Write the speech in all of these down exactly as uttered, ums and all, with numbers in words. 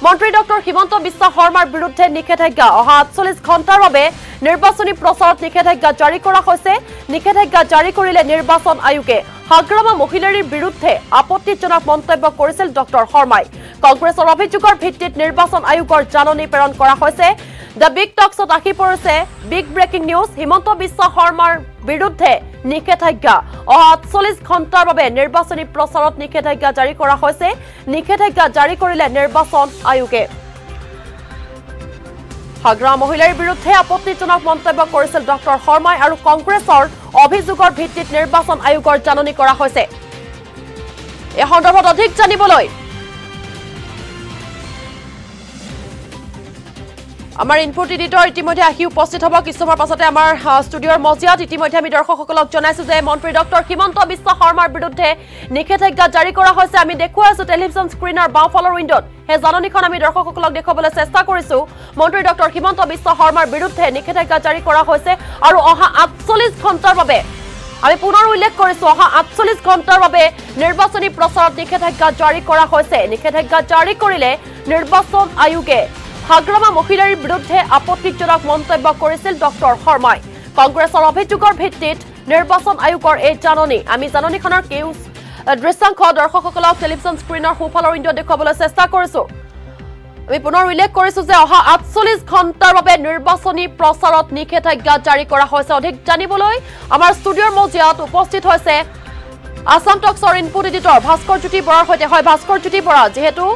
মন্ত্ৰী ডক্টৰ হিমন্ত বিশ্ব শৰ্মাৰ বিৰুদ্ধে নিষেধাজ্ঞা অহা আঠচল্লিশ ঘণ্টাৰ বাবে নিৰ্বাচনী প্ৰচাৰত নিষেধাজ্ঞা জাৰি কৰা হৈছে নিষেধাজ্ঞা জাৰি কৰিলে নিৰ্বাচন আয়োগে হাগ্ৰামা মহিলাৰ বিৰুদ্ধে আপত্তিজনক মন্তব্য কৰিছিল ডক্টৰ শৰ্মাই কংগ্ৰেছৰ অভিযোগৰ ভিত্তিত নিৰ্বাচন আয়োগৰ জাননী প্ৰেৰণ কৰা হৈছে দ্য বিগ টক্সত আহি পৰিছে big breaking news Himanta Biswa শৰ্মাৰ বিৰুদ্ধে নিষেধাজ্ঞা অহা আঠচল্লিশ ঘণ্টাৰ বাবে নিৰ্বাচনী প্ৰচাৰত নিষেধাজ্ঞা জাৰি কৰা হৈছে নিষেধাজ্ঞা জাৰি কৰিলে নিৰ্বাচন আয়োগে হাগ্ৰামা মহিলাৰ বিৰুদ্ধে আপত্তিজনক মন্তব্য কৰিছিল ডক্টৰ শৰ্মাই আৰু কংগ্ৰেছৰ অভিযোগৰ ভিত্তিত নিৰ্বাচন আয়োগৰ জাননী কৰা হৈছে এই সন্দৰ্ভত অধিক জানিবলৈ আমাৰ ইনপুট এডিটৰ ইতিমধ্যে আহি উপস্থিত হ'ব কিছুমাৰ পাছতে আমাৰ ষ্টুডিঅ'ৰ মজিয়াত ইতিমধ্যে আমি দৰ্শকসকলক জনাইছো যে মন্ত্ৰী ডক্টৰ হিমন্ত বিশ্ব শৰ্মাৰ বিৰুদ্ধে নিষেধাজ্ঞা জাৰি কৰা হৈছে আমি দেখুৱাই আছো টেলিভিছন স্ক্ৰীনৰ বাওঁফালৰ উইণ্ডত সেই জাননীখন আমি দৰ্শকসকলক দেখুৱাবলৈ চেষ্টা কৰিছো মন্ত্ৰী ডক্টৰ হিমন্ত বিশ্ব শৰ্মাৰ বিৰুদ্ধে নিষেধাজ্ঞা জাৰি কৰা হৈছে আৰু অহা আঠচল্লিশ ঘণ্টাৰ বাবে আমি পুনৰ উল্লেখ কৰিছো অহা আঠচল্লিশ ঘণ্টাৰ বাবে নিৰ্বাচনী প্ৰচাৰত নিষেধাজ্ঞা জাৰি কৰা হৈছে নিষেধাজ্ঞা জাৰি কৰিলে নিৰ্বাচন আয়োগে হাগ্ৰামা মহিলাৰ বিৰুদ্ধে আপত্তিজনক মন্তব্য কৰিছিল ডক্টৰ শৰ্মাই কংগ্ৰেছৰ অভিযোগৰ ভিত্তিত নিৰ্বাচন আয়োগৰ এই জাননী আমি জাননীখনৰ কেউ দৃশ্যাংশ দৰ্শকসকলক টেলিভিছন স্ক্ৰীনৰ সোঁফালৰ উইণ্ডত দেখুৱাবলৈ চেষ্টা কৰিছো আমি পুনৰ উল্লেখ কৰিছো যে অহা আঠচল্লিশ ঘণ্টাৰ বাবে নিৰ্বাচনী প্ৰচাৰত নিষেধাজ্ঞা জাৰি কৰা হৈছে অধিক জানিবলৈ আমাৰ ষ্টুডিঅ'ৰ মজিয়াত উপস্থিত হৈছে আছাম টক্সৰ ইনপুট এডিটৰ ভাস্কৰ জ্যোতি বৰাৰ সৈতে হয় ভাস্কৰ জ্যোতি বৰা যেহেতু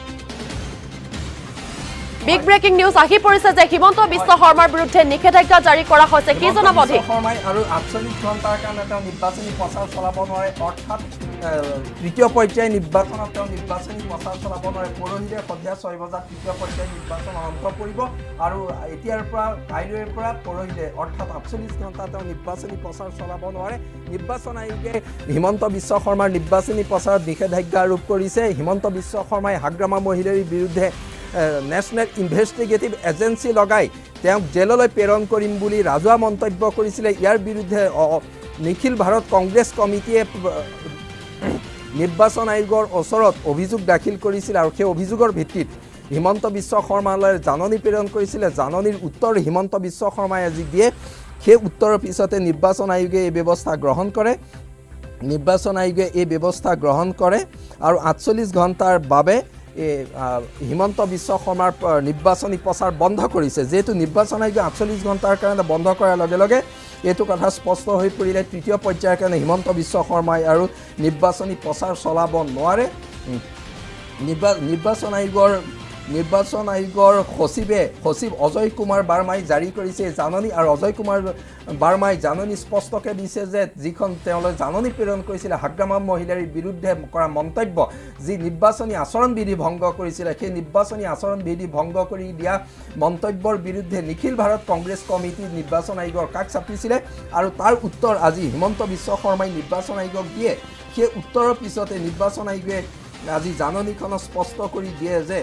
বিগ ব্ৰেকিং নিউজ আহি পৰিছে যে হিমন্ত বিশ্ব শৰ্মাৰ বিৰুদ্ধে নিষেধাজ্ঞা জাৰি কৰা হৈছে কি জনাব অধিক শৰ্মাই আৰু আঠচল্লিশ ঘণ্টাৰ কাৰণে তেওঁ নিৰ্বাচনী প্ৰচাৰ চলাব নোৱাৰে অৰ্থাৎ তৃতীয় পৰ্যায়ৰ নিৰ্বাচনত তেওঁ নিৰ্বাচনী প্ৰচাৰ চলাব নোৱাৰে পৰহিলে সন্ধিয়া ছয় বজাত তৃতীয় পৰ্যায়ৰ নিৰ্বাচন আৰম্ভ কৰিব আৰু এতিয়াৰ পৰা কাইলৈৰ পৰা পৰহিলে অৰ্থাৎ আঠচল্লিশ ঘণ্টা তেওঁ নিৰ্বাচনী প্ৰচাৰ চলাব নোৱাৰে নিৰ্বাচন আয়োগে হিমন্ত বিশ্ব শৰ্মাৰ নিৰ্বাচনী প্ৰচাৰত নিষেধাজ্ঞা আৰোপ কৰিছে হিমন্ত বিশ্ব শৰ্মাই হাগ্ৰামা মহিলাৰ বিৰুদ্ধে নেশ্যনেল ইনভেষ্টিগেটিভ এজেন্সি লগাই তেওঁক জেললৈ প্ৰেৰণ কৰিম বুলি ৰাজহুৱা মন্তব্য কৰিছিলে ইয়াৰ বিৰুদ্ধে নিখিল ভাৰত কংগ্ৰেছ কমিটিয়ে নিৰ্বাচন আয়োগৰ ওচৰত অভিযোগ দাখিল কৰিছিল আৰু সেই অভিযোগৰ ভিত্তিত হিমন্ত বিশ্ব শৰ্মালৈ জাননী প্ৰেৰণ কৰিছিলে জাননীৰ উত্তৰ হিমন্ত বিশ্ব শৰ্মাই আজি দিয়ে সেই উত্তৰৰ পিছতে নিৰ্বাচন আয়োগে এই ব্যৱস্থা গ্ৰহণ কৰে নিৰ্বাচন আয়োগে এই ব্যৱস্থা গ্ৰহণ কৰে আৰু আঠচল্লিশ ঘণ্টাৰ বাবে হিমন্ত বিশ্ব শৰ্মাৰ নিৰ্বাচনী প্ৰচাৰ বন্ধ কৰিছে যেহেতু নিৰ্বাচন আয়োগে আঠচল্লিশ ঘণ্টাৰ কাৰণে বন্ধ কৰাৰ লগে লগে এইটো কথা স্পষ্ট হৈ পৰিলে তৃতীয় পৰ্যায়ৰ কাৰণে হিমন্ত বিশ্ব শৰ্মাই আৰু নিৰ্বাচনী প্ৰচাৰ চলাব নোৱাৰে নিৰ্বাচন আয়োগৰ নিৰ্বাচন আয়োগৰ সচিবে সচিব অজয় কুমাৰ বাৰ্মাই জাৰি কৰিছে জাননী আৰু অজয় কুমাৰ বাৰ্মাই জাননী স্পষ্টকৈ দিছে যে যিখন তেওঁলৈ জাননী প্ৰেৰণ কৰিছিলে হাগ্ৰামা মহিলাৰ বিৰুদ্ধে কৰা মন্তব্য যি নিৰ্বাচনী আচৰণবিধি ভংগ কৰিছিলে সেই নিৰ্বাচনী আচৰণবিধি ভংগ কৰি দিয়া মন্তব্যৰ বিৰুদ্ধে নিখিল ভাৰত কংগ্ৰেছ কমিটি নিৰ্বাচন আয়োগৰ কাষ চাপিছিলে আৰু তাৰ উত্তৰ আজি হিমন্ত বিশ্ব শৰ্মাই নিৰ্বাচন আয়োগক দিয়ে সেই উত্তৰৰ পিছতে নিৰ্বাচন আয়োগে আজি জাননীখন স্পষ্ট কৰি দিয়ে যে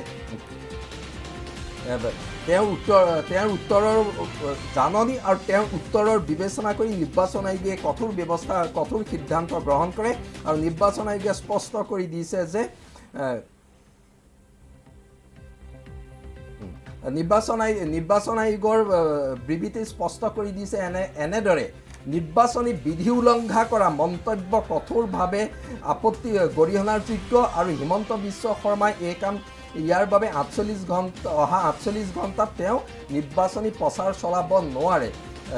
তেওঁৰ উত্তৰ তেওঁৰ উত্তৰৰ জাননী আৰু তেওঁৰ উত্তৰৰ বিবেচনা কৰি নিৰ্বাচন আয়োগে কঠোৰ ব্যৱস্থা কঠোৰ সিদ্ধান্ত গ্ৰহণ কৰে আৰু নিৰ্বাচন আয়োগে স্পষ্ট কৰি দিছে যে নিৰ্বাচন আয়োগ নিৰ্বাচন আয়োগৰ বিবৃতি স্পষ্ট কৰি দিছে এনে এনেদৰে নিৰ্বাচনী বিধি উলংঘা কৰা মন্তব্য কঠোৰভাৱে আপত্তি গৰিহণাৰ যোগ্য আৰু হিমন্ত বিশ্ব শৰ্মাই এই কাম ইয়াৰ বাবে আঠচল্লিশ ঘণ্টা অহা আঠচল্লিশ ঘণ্টাত তেওঁ নিৰ্বাচনী প্ৰচাৰ চলাব নোৱাৰে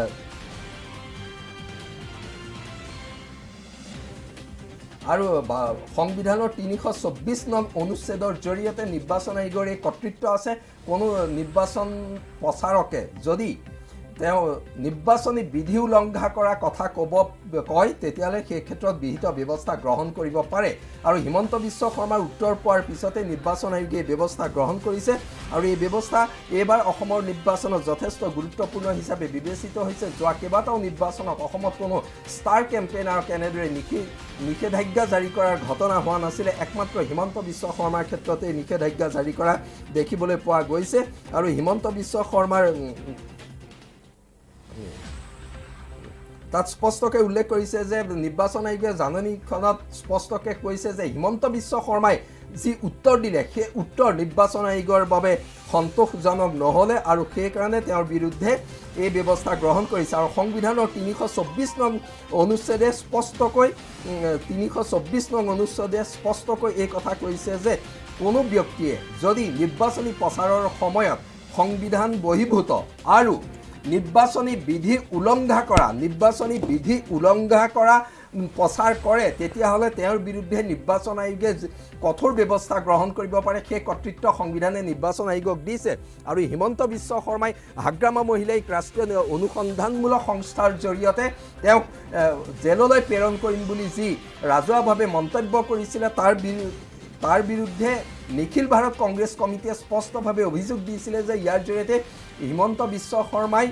আৰু সংবিধানৰ তিনিশ চৌব্বিছ নং অনুচ্ছেদৰ জৰিয়তে নিৰ্বাচন আয়োগৰ এই কৰ্তৃত্ব আছে কোনো নিৰ্বাচন প্ৰচাৰকে যদি তেওঁ নিৰ্বাচনী বিধি উলংঘা কৰা কথা ক'ব কয় তেতিয়ালে সেই ক্ষেত্ৰত বিহিত ব্যৱস্থা গ্ৰহণ কৰিব পাৰে আৰু হিমন্ত বিশ্ব শৰ্মাৰ উত্তৰ পোৱাৰ পিছতে নিৰ্বাচন আয়োগে ব্যৱস্থা গ্ৰহণ কৰিছে আৰু এই ব্যৱস্থা এইবাৰ অসমৰ নিৰ্বাচনত যথেষ্ট গুৰুত্বপূৰ্ণ হিচাপে বিবেচিত হৈছে যোৱা কেইবাটাও নিৰ্বাচনত অসমত কোনো ষ্টাৰ কেম্পেইনাৰক এনেদৰে নিষেধাজ্ঞা জাৰি কৰাৰ ঘটনা হোৱা নাছিলে একমাত্ৰ হিমন্ত বিশ্ব শৰ্মাৰ ক্ষেত্ৰতে নিষেধাজ্ঞা জাৰি কৰা দেখিবলৈ পোৱা গৈছে আৰু হিমন্ত বিশ্ব শৰ্মাৰ তাত স্পষ্টকৈ উল্লেখ কৰিছে যে নিৰ্বাচন আয়োগে জাননীখনত স্পষ্টকৈ কৈছে যে হিমন্ত বিশ্ব শৰ্মাই যি উত্তৰ দিলে সেই উত্তৰ নিৰ্বাচন আয়োগৰ বাবে সন্তোষজনক নহ'লে আৰু সেইকাৰণে তেওঁৰ বিৰুদ্ধে এই ব্যৱস্থা গ্ৰহণ কৰিছে আৰু সংবিধানৰ তিনিশ চৌব্বিছ নং অনুচ্ছেদে স্পষ্টকৈ তিনিশ চৌব্বিছ নং অনুচ্ছেদে স্পষ্টকৈ এই কথা কৈছে যে কোনো ব্যক্তিয়ে যদি নিৰ্বাচনী প্ৰচাৰৰ সময়ত সংবিধান বহিৰ্ভূত আৰু নিৰ্বাচনী বিধি উলংঘা কৰা নিৰ্বাচনী বিধি উলংঘা কৰা প্ৰচাৰ কৰে তেতিয়াহ'লে তেওঁৰ বিৰুদ্ধে নিৰ্বাচন আয়োগে কঠোৰ ব্যৱস্থা গ্ৰহণ কৰিব পাৰে সেই কৰ্তৃত্ব সংবিধানে নিৰ্বাচন আয়োগক দিছে আৰু হিমন্ত বিশ্ব শৰ্মাই হাগ্ৰামা মহিলাইক ৰাষ্ট্ৰীয় অনুসন্ধানমূলক সংস্থাৰ জৰিয়তে তেওঁক জেললৈ প্ৰেৰণ কৰিম বুলি যি ৰাজহুৱাভাৱে মন্তব্য কৰিছিলে তাৰ তাৰ বিৰুদ্ধে নিখিল ভাৰত কংগ্ৰেছ কমিটিয়ে স্পষ্টভাৱে অভিযোগ দিছিলে যে ইয়াৰ জৰিয়তে হিমন্ত বিশ্ব শৰ্মাই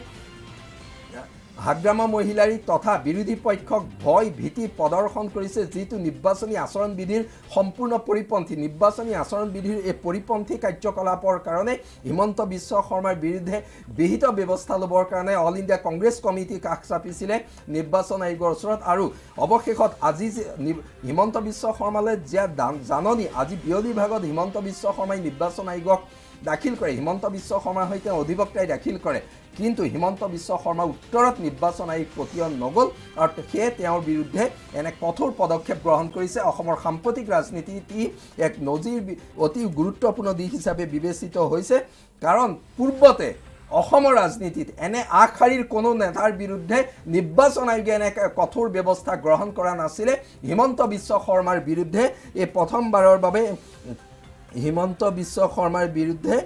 হাগ্ৰামা মহিলাৰী তথা বিৰোধী পক্ষক ভয় ভীতি প্ৰদৰ্শন কৰিছে যিটো নিৰ্বাচনী আচৰণ বিধিৰ সম্পূৰ্ণ পৰিপন্থী নিৰ্বাচনী আচৰণ বিধিৰ এই পৰিপন্থী কাৰ্যকলাপৰ কাৰণে হিমন্ত বিশ্ব শৰ্মাৰ বিৰুদ্ধে বিহিত ব্যৱস্থা ল'বৰ কাৰণে অল ইণ্ডিয়া কংগ্ৰেছ কমিটি কাষ চাপিছিলে নিৰ্বাচন আয়োগৰ ওচৰত আৰু অৱশেষত আজি হিমন্ত বিশ্ব শৰ্মালৈ যে জাননী আজি বিয়লি ভাগত হিমন্ত বিশ্ব শৰ্মাই নিৰ্বাচন আয়োগক দাখিল কৰে হিমন্ত বিশ্ব শৰ্মাৰ সৈতে অধিবক্তাই দাখিল কৰে কিন্তু হিমন্ত বিশ্ব শৰ্মাৰ উত্তৰত নিৰ্বাচন আয়োগ পতিয়ন নগ'ল আৰু সেয়ে তেওঁৰ বিৰুদ্ধে এনে কঠোৰ পদক্ষেপ গ্ৰহণ কৰিছে অসমৰ সাম্প্ৰতিক ৰাজনীতিত এক নজিৰ অতি গুৰুত্বপূৰ্ণ দিশ হিচাপে বিবেচিত হৈছে কাৰণ পূৰ্বতে অসমৰ ৰাজনীতিত এনে আগশাৰীৰ কোনো নেতাৰ বিৰুদ্ধে নিৰ্বাচন আয়োগে এনে কঠোৰ ব্যৱস্থা গ্ৰহণ কৰা নাছিলে হিমন্ত বিশ্ব শৰ্মাৰ বিৰুদ্ধে এই প্ৰথমবাৰৰ বাবে হিমন্ত বিশ্ব শৰ্মাৰ বিৰুদ্ধে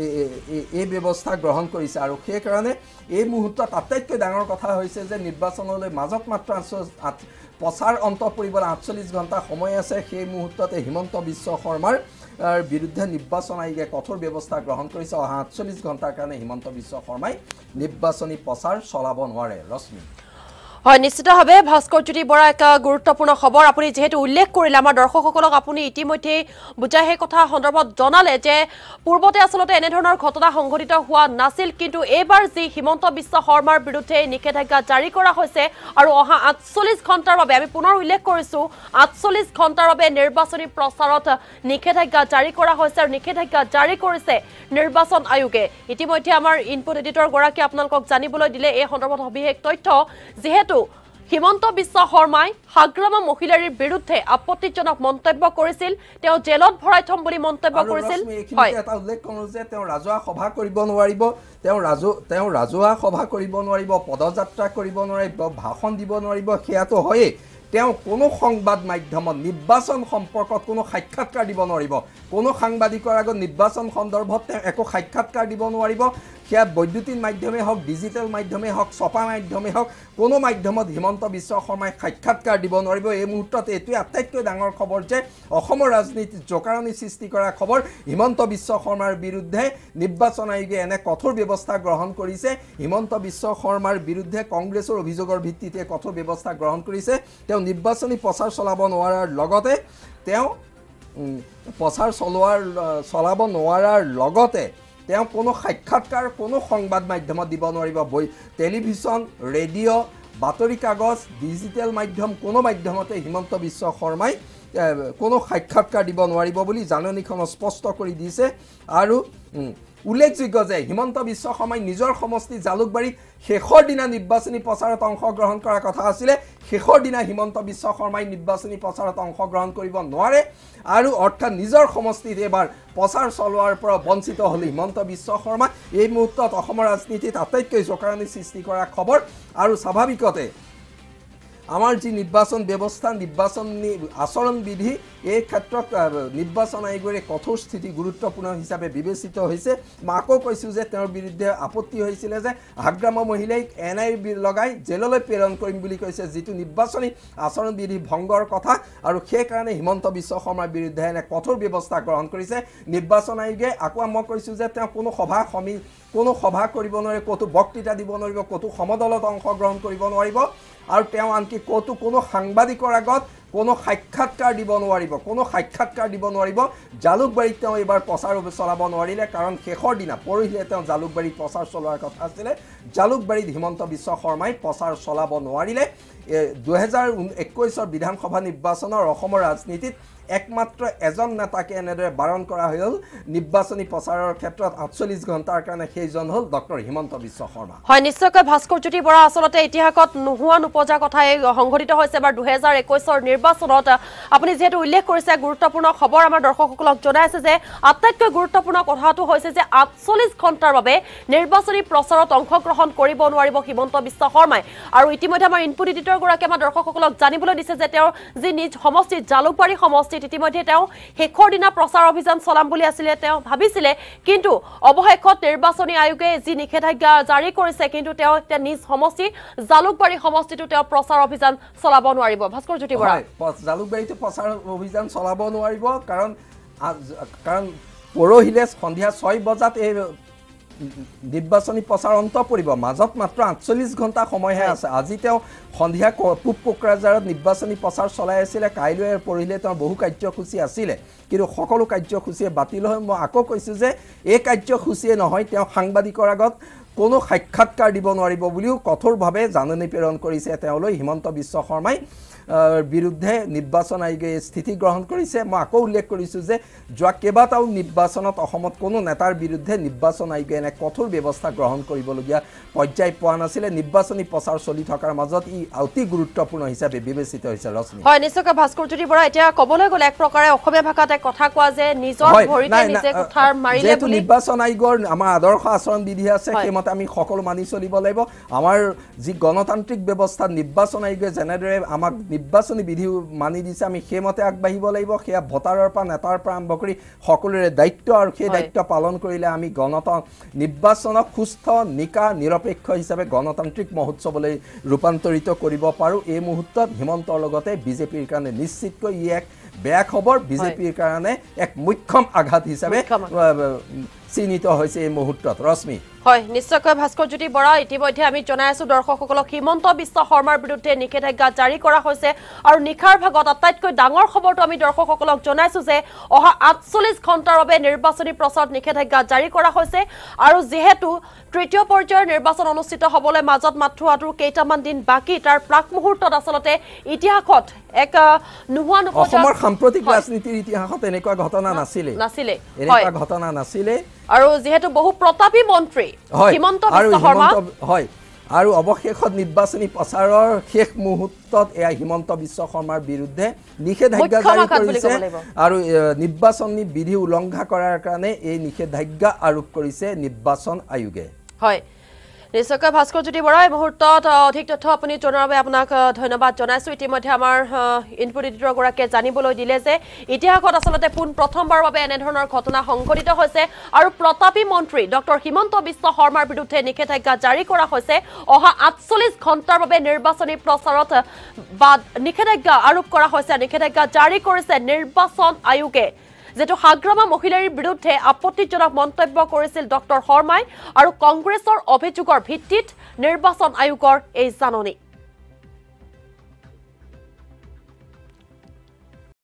এই ব্যৱস্থা গ্ৰহণ কৰিছে আৰু সেইকাৰণে এই মুহূৰ্তত আটাইতকৈ ডাঙৰ কথা হৈছে যে নিৰ্বাচনলৈ মাজত মাত্ৰ প্ৰচাৰ অন্ত পৰিবলৈ আঠচল্লিছ ঘণ্টা সময় আছে সেই মুহূৰ্ততে হিমন্ত বিশ্ব শৰ্মাৰ বিৰুদ্ধে নিৰ্বাচন আয়োগে কঠোৰ ব্যৱস্থা গ্ৰহণ কৰিছে অহা আঠচল্লিছ ঘণ্টাৰ কাৰণে হিমন্ত বিশ্ব শৰ্মাই নিৰ্বাচনী প্ৰচাৰ চলাব নোৱাৰে ৰশ্মি হয় নিশ্চিতভাৱে ভাস্কৰজ্যোতি বৰা এক গুৰুত্বপূৰ্ণ খবৰ আপুনি যেহেতু উল্লেখ কৰিলে আমাৰ দৰ্শকসকলক আপুনি ইতিমধ্যে বুজাই সেই কথা সন্দৰ্ভত জনালে যে পূৰ্বতে আচলতে এনেধৰণৰ ঘটনা সংঘটিত হোৱা নাছিল কিন্তু এইবাৰ যি হিমন্ত বিশ্ব শৰ্মাৰ বিৰুদ্ধে নিষেধাজ্ঞা জাৰি কৰা হৈছে আৰু অহা আঠচল্লিছ ঘণ্টাৰ বাবে আমি পুনৰ উল্লেখ কৰিছোঁ আঠচল্লিছ ঘণ্টাৰ বাবে নিৰ্বাচনী প্ৰচাৰত নিষেধাজ্ঞা জাৰি কৰা হৈছে আৰু নিষেধাজ্ঞা জাৰি কৰিছে নিৰ্বাচন আয়োগে ইতিমধ্যে আমাৰ ইনপুট এডিটৰ গৰাকী আপোনালোকক জানিবলৈ দিলে এই সন্দৰ্ভত সবিশেষ তথ্য যিহেতু হিমন্ত বিশ্ব শৰ্মাই হাগ্ৰামা মহিলাৰীৰ বিৰুদ্ধে আপত্তিজনক মন্তব্য কৰিছিল তেওঁ জেলত ভৰাই থম বুলি মন্তব্য কৰিছিল হয় এটা উল্লেখ কৰোঁ যে তেওঁ ৰাজহুৱা সভা কৰিব নোৱাৰিব তেওঁ ৰাজু তেওঁ ৰাজহুৱা সভা কৰিব নোৱাৰিব পদযাত্ৰা কৰিব নোৱাৰিব ভাষণ দিব নোৱাৰিব সেয়াটো হয়েই তেওঁ কোনো সংবাদ মাধ্যমত নিৰ্বাচন সম্পৰ্কত কোনো সাক্ষাৎকাৰ দিব নোৱাৰিব কোনো সাংবাদিকৰ আগত নিৰ্বাচন সন্দৰ্ভত তেওঁ একো সাক্ষাৎকাৰ দিব নোৱাৰিব সেয়া বৈদ্যুতিন মাধ্যমে হওক ডিজিটেল মাধ্যমে হওক ছপা মাধ্যমে হওক কোনো মাধ্যমত হিমন্ত বিশ্ব শৰ্মাই সাক্ষাৎকাৰ দিব নোৱাৰিব এই মুহূৰ্তত এইটোৱে আটাইতকৈ ডাঙৰ খবৰ যে অসমৰ ৰাজনীতিত জোকাৰণি সৃষ্টি কৰা খবৰ হিমন্ত বিশ্ব শৰ্মাৰ বিৰুদ্ধে নিৰ্বাচন আয়োগে এনে কঠোৰ ব্যৱস্থা গ্ৰহণ কৰিছে হিমন্ত বিশ্ব শৰ্মাৰ বিৰুদ্ধে কংগ্ৰেছৰ অভিযোগৰ ভিত্তিতে কঠোৰ ব্যৱস্থা গ্ৰহণ কৰিছে তেওঁ নিৰ্বাচনী প্ৰচাৰ চলাব নোৱাৰাৰ লগতে তেওঁ প্ৰচাৰ চলোৱাৰ চলাব নোৱাৰাৰ লগতে তেওঁ কোনো সাক্ষাৎকাৰ কোনো সংবাদ মাধ্যমত দিব নোৱাৰিব বৈ টেলিভিছন ৰেডিঅ' বাতৰি কাগজ ডিজিটেল মাধ্যম কোনো মাধ্যমতে হিমন্ত বিশ্ব শৰ্মাই কোনো সাক্ষাৎকাৰ দিব নোৱাৰিব বুলি জাননীখন স্পষ্ট কৰি দিছে আৰু উল্লেখযোগ্য যে হিমন্ত বিশ্ব শৰ্মাই নিজৰ সমষ্টি জালুকবাৰীত শেষৰ দিনা নিৰ্বাচনী প্ৰচাৰত অংশগ্ৰহণ কৰাৰ কথা আছিলে শেষৰ দিনা হিমন্ত বিশ্ব শৰ্মাই নিৰ্বাচনী প্ৰচাৰত অংশগ্ৰহণ কৰিব নোৱাৰে আৰু অৰ্থাৎ নিজৰ সমষ্টিত এবাৰ প্ৰচাৰ চলোৱাৰ পৰা বঞ্চিত হ'ল হিমন্ত বিশ্ব শৰ্মা এই মুহূৰ্তত অসমৰ ৰাজনীতিত আটাইতকৈ জোকাৰণি সৃষ্টি কৰা খবৰ আৰু স্বাভাৱিকতে আমাৰ যি নিৰ্বাচন ব্যৱস্থা নিৰ্বাচনী আচৰণ বিধি এই ক্ষেত্ৰত নিৰ্বাচন আয়োগৰে কঠোৰ স্থিতি গুৰুত্বপূৰ্ণ হিচাপে বিবেচিত হৈছে মই আকৌ কৈছোঁ যে তেওঁৰ বিৰুদ্ধে আপত্তি হৈছিলে যে হাগ্ৰামা মহিলাইক এন আই লগাই জেললৈ প্ৰেৰণ কৰিম বুলি কৈছে যিটো নিৰ্বাচনী আচৰণ বিধি ভংগৰ কথা আৰু সেইকাৰণে হিমন্ত বিশ্ব শৰ্মাৰ বিৰুদ্ধে এনে কঠোৰ ব্যৱস্থা গ্ৰহণ কৰিছে নিৰ্বাচন আয়োগে আকৌ মই কৈছোঁ যে তেওঁ কোনো সভা সমি কোনো সভা কৰিব নোৱাৰিব ক'তো বক্তৃতা দিব নোৱাৰিব ক'তো সমদলত অংশগ্ৰহণ কৰিব নোৱাৰিব আৰু তেওঁ আনকি ক'তো কোনো সাংবাদিকৰ আগত কোনো সাক্ষাৎকাৰ দিব নোৱাৰিব কোনো সাক্ষাৎকাৰ দিব নোৱাৰিব জালুকবাৰীত তেওঁ এইবাৰ প্ৰচাৰ চলাব নোৱাৰিলে কাৰণ শেষৰ দিনা পৰহিলে তেওঁ জালুকবাৰীত প্ৰচাৰ চলোৱাৰ কথা আছিলে জালুকবাৰীত হিমন্ত বিশ্ব শৰ্মাই প্ৰচাৰ চলাব নোৱাৰিলে দুহেজাৰ একৈশৰ বিধানসভা নিৰ্বাচনৰ অসমৰ ৰাজনীতিত একমাত্ৰ এজন নেতাকে এনেদৰে বাৰণ কৰা হ'ল নিৰ্বাচনী প্ৰচাৰৰ ক্ষেত্ৰত আঠচল্লিছ ঘণ্টাৰ কাৰণে সেইজন হ'ল ডক্টৰ হিমন্ত বিশ্ব শৰ্মা হয় নিশ্চয়কৈ ভাস্কৰ জ্যোতি বৰা আচলতে ইতিহাসত নোহোৱা নোপজা কথাই সংঘটিত হৈছে এবাৰ দুহেজাৰ একৈশৰ নিৰ্বাচনত আপুনি যিহেতু উল্লেখ কৰিছে গুৰুত্বপূৰ্ণ খবৰ আমাৰ দৰ্শকসকলক জনাইছে যে আটাইতকৈ গুৰুত্বপূৰ্ণ কথাটো হৈছে যে আঠচল্লিছ ঘণ্টাৰ বাবে নিৰ্বাচনী প্ৰচাৰত অংশগ্ৰহণ কৰিব নোৱাৰিব হিমন্ত বিশ্ব শৰ্মাই আৰু ইতিমধ্যে আমাৰ ইনপুট এডিটৰগৰাকীয়ে আমাৰ দৰ্শকসকলক জানিবলৈ দিছে যে তেওঁৰ যি নিজ সমষ্টি জালুকবাৰী সমষ্টি ইতিমধ্যে তেওঁ শেষৰ দিনা প্ৰচাৰ অভিযান চলাম বুলি আছিলে তেওঁ ভাবিছিলে কিন্তু অৱশেষত নিৰ্বাচনী আয়োগে যি নিষেধাজ্ঞা জাৰি কৰিছে কিন্তু তেওঁ এতিয়া নিজ সমষ্টি জালুকবাৰী সমষ্টিটো তেওঁ প্ৰচাৰ অভিযান চলাব নোৱাৰিব ভাস্কৰ জ্যোতি বৰা জালুকবাৰীটো প্ৰচাৰ অভিযান চলাব নোৱাৰিব কাৰণ কাৰণ পৰহিলে সন্ধিয়া ছয় বজাত এই নিৰ্বাচনী প্ৰচাৰ অন্ত পৰিব মাজত মাত্ৰ আঠচল্লিছ ঘণ্টা সময়হে আছে আজি তেওঁ সন্ধিয়া পূব কোকৰাঝাৰত নিৰ্বাচনী প্ৰচাৰ চলাই আছিলে কাইলৈ পৰহিলে তেওঁ বহু কাৰ্যসূচী আছিলে কিন্তু সকলো কাৰ্যসূচীয়ে বাতিল হৈ মই আকৌ কৈছোঁ যে এই কাৰ্যসূচীয়ে নহয় তেওঁ সাংবাদিকৰ আগত কোনো সাক্ষাৎকাৰ দিব নোৱাৰিব বুলিও কঠোৰভাৱে জাননী প্ৰেৰণ কৰিছে তেওঁলৈ হিমন্ত বিশ্ব শৰ্মাই বিৰুদ্ধে নিৰ্বাচন আয়োগে স্থিতি গ্ৰহণ কৰিছে মই আকৌ উল্লেখ কৰিছোঁ যে যোৱা কেইবাটাও নিৰ্বাচনত অসমত কোনো নেতাৰ বিৰুদ্ধে নিৰ্বাচন আয়োগে এনে কঠোৰ ব্যৱস্থা গ্ৰহণ কৰিবলগীয়া পৰ্যায় পোৱা নাছিলে নিৰ্বাচনী প্ৰচাৰ চলি থকাৰ মাজত ই অতি গুৰুত্বপূৰ্ণ হিচাপে বিবেচিত হৈছে ৰশ্মি হয় নিশ্চয়কৈ ভাস্কৰ জ্যোতি বৰা এতিয়া ক'বলৈ গ'লে এক প্ৰকাৰে অসমীয়া ভাষাত এক কথা কোৱা যে নিজৰ ভৰিতে নিজে কুঠাৰ মাৰিলে বুলি নিৰ্বাচন আয়োগৰ আমাৰ আদৰ্শ আচৰণ বিধি আছে সেইমতে আমি সকলো মানি চলিব লাগিব আমাৰ যি গণতান্ত্ৰিক ব্যৱস্থা নিৰ্বাচন আয়োগে যেনেদৰে আমাক নিৰ্বাচনী বিধি মানি দিছে আমি সেইমতে আগবাঢ়িব লাগিব সেয়া ভোটাৰৰ পৰা নেতাৰ পৰা আৰম্ভ কৰি সকলোৰে দায়িত্ব আৰু সেই দায়িত্ব পালন কৰিলে আমি গণতন্ত্ৰ নিৰ্বাচনক সুস্থ নিকা নিৰপেক্ষ হিচাপে গণতান্ত্ৰিক মহোৎসৱলৈ ৰূপান্তৰিত কৰিব পাৰোঁ এই মুহূৰ্তত হিমন্তৰ লগতে বিজেপিৰ কাৰণে নিশ্চিতকৈ ই এক বেয়া খবৰ বিজেপিৰ কাৰণে এক মুখ্যম আঘাত হিচাপে চিহ্নিত হৈছে এই মুহূৰ্তত ৰশ্মি হয় নিশ্চয়কৈ ভাস্কৰ জ্যোতি বৰা ইতিমধ্যে আমি জনাই আছো দৰ্শকসকলক হিমন্ত বিশ্ব শৰ্মাৰ বিৰুদ্ধে নিষেধাজ্ঞা জাৰি কৰা হৈছে আৰু নিখাৰ ভাগত আটাইতকৈ ডাঙৰ খবৰটো আমি দৰ্শকসকলক জনাইছো যে অহা আঠচল্লিছ ঘণ্টাৰ বাবে নিৰ্বাচনী প্ৰচাৰত নিষেধাজ্ঞা জাৰি কৰা হৈছে আৰু যেহেতু তৃতীয় পৰ্যায়ৰ নিৰ্বাচন অনুষ্ঠিত হ'বলৈ মাজত মাত্ৰ আৰু কেইটামান দিন বাকী তাৰ প্ৰাক মুহূৰ্তত আচলতে ইতিহাসত এক নোহোৱা নোপোৱা অসমৰ সাম্প্ৰতিক ৰাজনীতিৰ ইতিহাসত এনেকুৱা ঘটনা নাছিলে নাছিলে এনেকুৱা ঘটনা নাছিলে আৰু যেহেতু বহু প্ৰতাপী মন্ত্ৰী হিমন্ত বিশ্ব শৰ্মা হয় আৰু অৱশেষত নিৰ্বাচনী প্ৰচাৰৰ শেষ মুহূৰ্তত এয়া হিমন্ত বিশ্ব শৰ্মাৰ বিৰুদ্ধে নিষেধাজ্ঞা জাৰি কৰিছে আৰু নিৰ্বাচনী বিধি উলংঘা কৰাৰ কাৰণে এই নিষেধাজ্ঞা আৰোপ কৰিছে নিৰ্বাচন আয়োগে হয় নিশ্চয়কৈ ভাস্কৰ জ্যোতি বৰা এই মুহূৰ্তত অধিক তথ্য আপুনি জনোৱাৰ বাবে আপোনাক ধন্যবাদ জনাইছোঁ ইতিমধ্যে আমাৰ ইনপুট এডিটৰগৰাকীয়ে জানিবলৈ দিলে যে ইতিহাসত আচলতে পোন প্ৰথমবাৰৰ বাবে এনেধৰণৰ ঘটনা সংঘটিত হৈছে আৰু প্ৰতাপী মন্ত্ৰী ডক্টৰ হিমন্ত বিশ্ব শৰ্মাৰ বিৰুদ্ধে নিষেধাজ্ঞা জাৰি কৰা হৈছে অহা আঠচল্লিছ ঘণ্টাৰ বাবে নিৰ্বাচনী প্ৰচাৰত বা নিষেধাজ্ঞা আৰোপ কৰা হৈছে নিষেধাজ্ঞা জাৰি কৰিছে নিৰ্বাচন আয়োগে যেটো হাগ্ৰামা মহিলাৰ বিৰুদ্ধে আপত্তিজনক মন্তব্য কৰিছিল ডক্টৰ শৰ্মাই আৰু কংগ্ৰেছৰ অভিযোগৰ ভিত্তিত নিৰ্বাচন আয়োগৰ এই জাননী